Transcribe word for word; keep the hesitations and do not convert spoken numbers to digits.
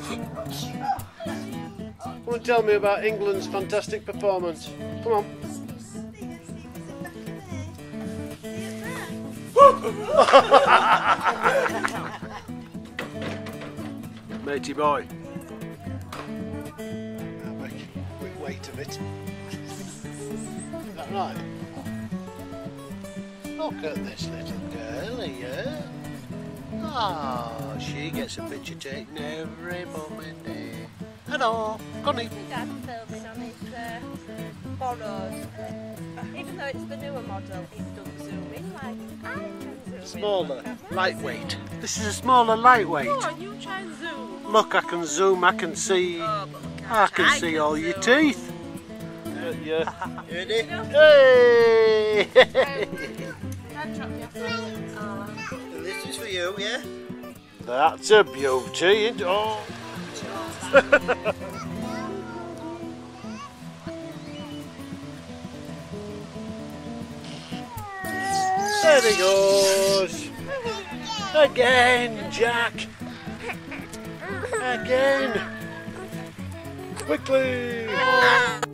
Come and tell me about England's fantastic performance. Come on. Matey boy. I'll make a quick weight of it. Is that right? Look at this little girl here. Oh, she gets a picture taken every moment day. Hello, Connie. My dad's filming on his uh, borrowed. Even though it's the newer model, it doesn't zoom in like I can zoom in. Smaller, lightweight. This is a smaller, lightweight. Go on, you try and zoom. Look, I can zoom, I can see, Oh, but look, I can I see can all zoom. your teeth. Yeah, yeah. Ready? Hey! Dad dropped me off there. And this is for you, yeah? That's a beauty, isn't it? Oh. There he goes. Again, Jack. Again. Quickly.